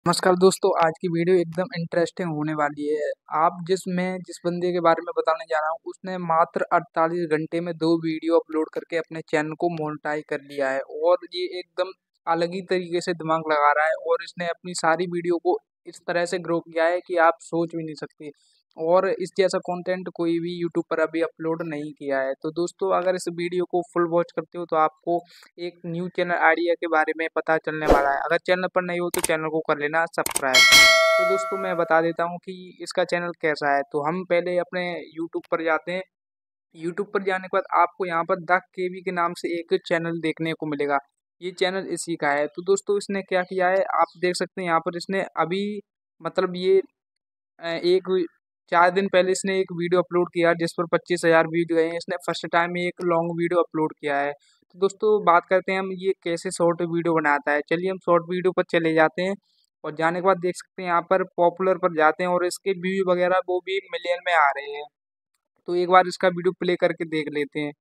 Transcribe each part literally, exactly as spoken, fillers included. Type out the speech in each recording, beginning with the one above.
नमस्कार दोस्तों, आज की वीडियो एकदम इंटरेस्टिंग होने वाली है। आप जिस मैं जिस बंदे के बारे में बताने जा रहा हूँ, उसने मात्र अड़तालीस घंटे में दो वीडियो अपलोड करके अपने चैनल को मोनेटाइज कर लिया है और ये एकदम अलग ही तरीके से दिमाग लगा रहा है और इसने अपनी सारी वीडियो को इस तरह से ग्रो किया है कि आप सोच भी नहीं सकते और इस जैसा कंटेंट कोई भी यूट्यूब पर अभी अपलोड नहीं किया है। तो दोस्तों, अगर इस वीडियो को फुल वॉच करते हो तो आपको एक न्यू चैनल आइडिया के बारे में पता चलने वाला है। अगर चैनल पर नहीं हो तो चैनल को कर लेना सब्सक्राइब। तो दोस्तों, मैं बता देता हूँ कि इसका चैनल कैसा है। तो हम पहले अपने यूट्यूब पर जाते हैं। यूट्यूब पर जाने के बाद आपको यहाँ पर द केवी के नाम से एक चैनल देखने को मिलेगा। ये चैनल इसी का है। तो दोस्तों, इसने क्या किया है आप देख सकते हैं। यहाँ पर इसने अभी मतलब ये अ, एक वी- चार दिन पहले इसने एक वीडियो अपलोड किया जिस पर पच्चीस हजार व्यूज गए हैं। इसने फर्स्ट टाइम एक लॉन्ग वीडियो अपलोड किया है। तो दोस्तों, बात करते हैं हम ये कैसे शॉर्ट वीडियो बनाता है। चलिए हम शॉर्ट वीडियो पर चले जाते हैं और जाने के बाद देख सकते हैं यहाँ पर पॉपुलर पर जाते हैं और इसके व्यू वगैरह वो भी मिलियन में आ रहे हैं। तो एक बार इसका वीडियो प्ले करके देख लेते हैं।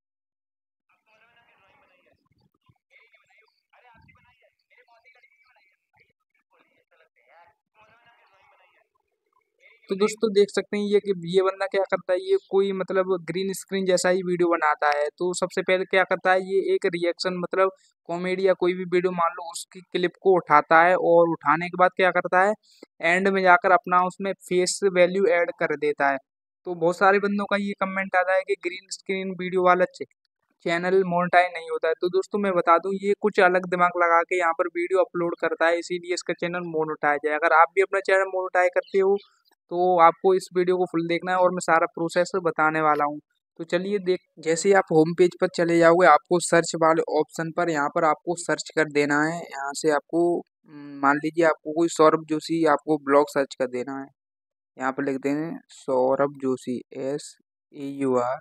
तो दोस्तों, देख सकते हैं ये कि ये बंदा क्या करता है। ये कोई मतलब ग्रीन स्क्रीन जैसा ही वीडियो बनाता है। तो सबसे पहले क्या करता है, ये एक रिएक्शन मतलब कॉमेडी या कोई भी वीडियो मान लो उसकी क्लिप को उठाता है और उठाने के बाद क्या करता है, एंड में जाकर अपना उसमें फेस वैल्यू ऐड कर देता है। तो बहुत सारे बंदों का ये कमेंट आता है कि ग्रीन स्क्रीन वीडियो वाला चैनल मोनेटाइज नहीं होता है। तो दोस्तों, मैं बता दूं ये कुछ अलग दिमाग लगा के यहाँ पर वीडियो अपलोड करता है, इसीलिए इसका चैनल मोनेटाइज है। अगर आप भी अपना चैनल मोनेटाइज करते हो तो आपको इस वीडियो को फुल देखना है और मैं सारा प्रोसेस बताने वाला हूँ। तो चलिए देख, जैसे ही आप होम पेज पर चले जाओगे आपको सर्च वाले ऑप्शन पर यहाँ पर आपको सर्च कर देना है। यहाँ से आपको हम्म, मान लीजिए आपको कोई सौरभ जोशी आपको ब्लॉग सर्च कर देना है। यहाँ पर लिख देंगे Saurabh Joshi, S A U R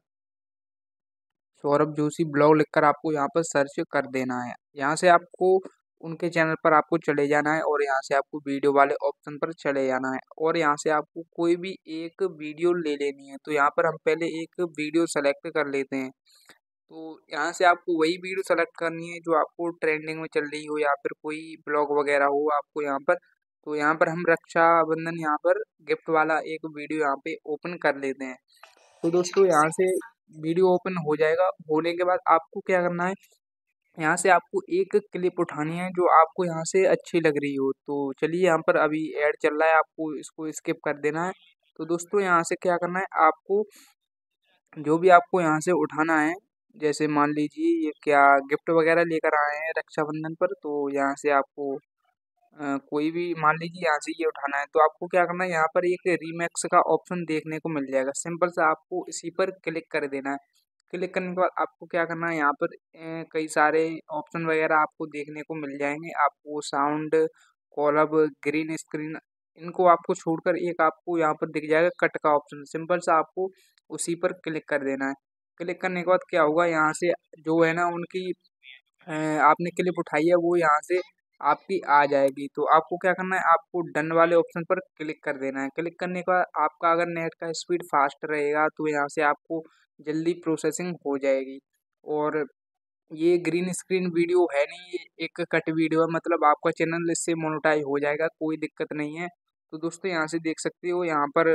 Saurabh Joshi blog लिखकर आपको यहाँ पर सर्च कर देना है। यहाँ से आपको उनके चैनल पर आपको चले जाना है और यहाँ से आपको वीडियो वाले ऑप्शन पर चले जाना है और यहाँ से आपको कोई भी एक वीडियो ले लेनी है। तो यहाँ पर हम पहले एक वीडियो सेलेक्ट कर लेते हैं। तो यहाँ से आपको वही वीडियो सेलेक्ट करनी है जो आपको ट्रेंडिंग में चल रही हो या फिर कोई ब्लॉग वगैरह हो आपको यहाँ पर। तो यहाँ पर हम रक्षाबंधन यहाँ पर गिफ्ट वाला एक वीडियो यहाँ पे ओपन कर लेते हैं। तो दोस्तों, यहाँ से वीडियो ओपन हो जाएगा। होने के बाद आपको क्या करना है, यहाँ से आपको एक क्लिप उठानी है जो आपको यहाँ से अच्छी लग रही हो। तो चलिए, यहाँ पर अभी ऐड चल रहा है, आपको इसको स्किप कर देना है। तो दोस्तों, यहाँ से क्या करना है आपको, जो भी आपको यहाँ से उठाना है, जैसे मान लीजिए ये क्या गिफ्ट वगैरह लेकर आए हैं रक्षाबंधन पर, तो यहाँ से आपको अ, कोई भी मान लीजिए यहाँ से ये उठाना है। तो आपको क्या करना है, यहाँ पर एक रीमेक्स का ऑप्शन देखने को मिल जाएगा। सिंपल से आपको इसी पर क्लिक कर देना है। क्लिक करने के बाद आपको क्या करना है, यहाँ पर अ, कई सारे ऑप्शन वगैरह आपको देखने को मिल जाएंगे। आपको साउंड, कॉलअप, ग्रीन स्क्रीन, इनको आपको छोड़कर एक आपको यहाँ पर दिख जाएगा कट का ऑप्शन। सिंपल से आपको उसी पर क्लिक कर देना है। क्लिक करने के बाद क्या होगा, यहाँ से जो है ना उनकी अ, आपने क्लिप उठाई है वो यहाँ से आपकी आ जाएगी। तो आपको क्या करना है, आपको डन वाले ऑप्शन पर क्लिक कर देना है। क्लिक करने का आपका अगर नेट का स्पीड फास्ट रहेगा तो यहाँ से आपको जल्दी प्रोसेसिंग हो जाएगी। और ये ग्रीन स्क्रीन वीडियो है नहीं, ये एक कट वीडियो है, मतलब आपका चैनल इससे मोनेटाइज हो जाएगा, कोई दिक्कत नहीं है। तो दोस्तों, यहाँ से देख सकते हो यहाँ पर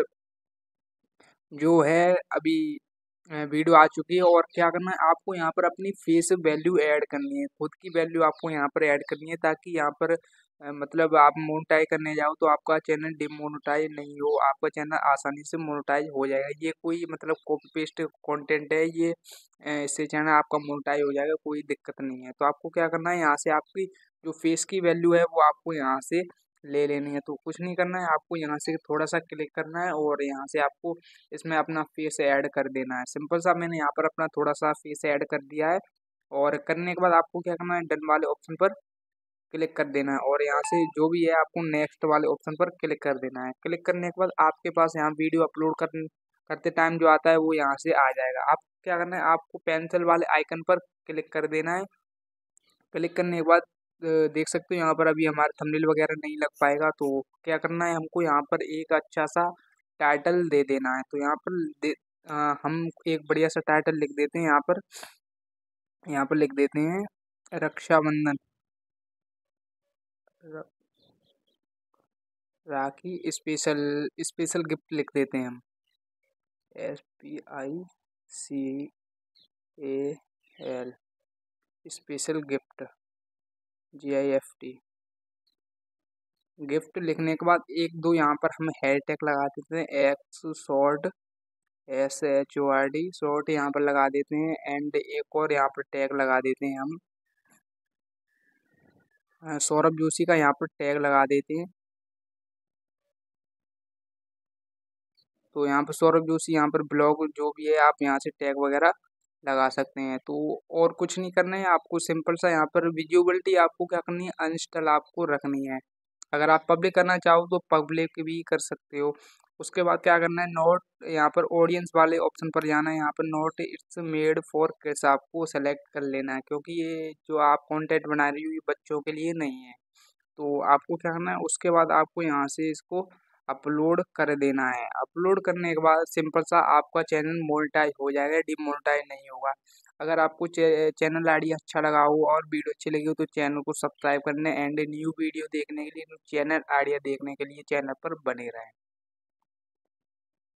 जो है अभी अ, वीडियो आ चुकी है। और क्या करना है आपको, यहाँ पर अपनी फेस वैल्यू ऐड करनी है, खुद की वैल्यू आपको यहाँ पर ऐड करनी है ताकि यहाँ पर अ, मतलब आप मोनेटाइज करने जाओ तो आपका चैनल डिमोनेटाइज नहीं हो, आपका चैनल आसानी से मोनेटाइज हो जाएगा। ये कोई मतलब कॉपी पेस्ट कंटेंट है ये, अ, इससे चैनल आपका मोनेटाइज हो जाएगा, कोई दिक्कत नहीं है। तो आपको क्या करना है, यहाँ से आपकी जो फेस की वैल्यू है वो आपको यहाँ से ले लेनी है। तो कुछ नहीं करना है, आपको यहाँ से थोड़ा सा क्लिक करना है और यहाँ से आपको इसमें अपना फेस ऐड कर देना है। सिंपल सा मैंने यहाँ पर अपना थोड़ा सा फेस ऐड कर दिया है। और करने के बाद आपको क्या करना है, डन वाले ऑप्शन पर क्लिक कर देना है और यहाँ से जो भी है आपको नेक्स्ट वाले ऑप्शन पर क्लिक कर देना है। क्लिक करने के बाद आपके पास यहाँ वीडियो अपलोड कर करते टाइम जो आता है वो यहाँ से आ जाएगा। आप क्या करना है, आपको पेंसिल वाले आइकन पर क्लिक कर देना है। क्लिक करने के बाद अ, देख सकते हो यहाँ पर अभी हमारा थंबनेल वगैरह नहीं लग पाएगा। तो क्या करना है, हमको यहाँ पर एक अच्छा सा टाइटल दे देना है। तो यहाँ पर दे, अ, हम एक बढ़िया सा टाइटल लिख देते हैं। यहाँ पर यहाँ पर लिख देते हैं रक्षाबंधन। र- राखी स्पेशल स्पेशल गिफ्ट लिख देते हैं हम। S P I C A L special gift, ji I F T. Gift लिखने के बाद एक दो यहाँ पर हम हैश टैग लगा देते हैं, X short, S H O R D short यहाँ पर लगा देते हैं। एंड एक और यहाँ पर टैग लगा देते हैं हम, अ, सौरभ जोशी का यहाँ पर टैग लगा देते हैं। तो यहाँ पर सौरभ जोशी, यहाँ पर ब्लॉग जो भी है आप यहाँ से टैग वगैरह लगा सकते हैं। तो और कुछ नहीं करना है आपको, सिंपल सा यहाँ पर विजिबिलिटी आपको क्या करनी है, अनइंस्टॉल आपको रखनी है। अगर आप पब्लिक करना चाहो तो पब्लिक भी कर सकते हो। उसके बाद क्या करना है, नोट यहाँ पर ऑडियंस वाले ऑप्शन पर जाना है। यहाँ पर note it's made for kids आपको सेलेक्ट कर लेना है, क्योंकि ये जो आप कंटेंट बना रही हो ये बच्चों के लिए नहीं है। तो आपको क्या करना है, उसके बाद आपको यहाँ से इसको अपलोड कर देना है। अपलोड करने के बाद सिंपल सा आपका चैनल मोनेटाइज हो जाएगा, डिमोनेटाइज नहीं होगा। अगर आपको चे, चैनल आइडिया अच्छा लगा हो और वीडियो अच्छी लगी हो तो चैनल को सब्सक्राइब करने एंड न्यू वीडियो देखने के लिए, चैनल आइडिया देखने के लिए चैनल पर बने रहें।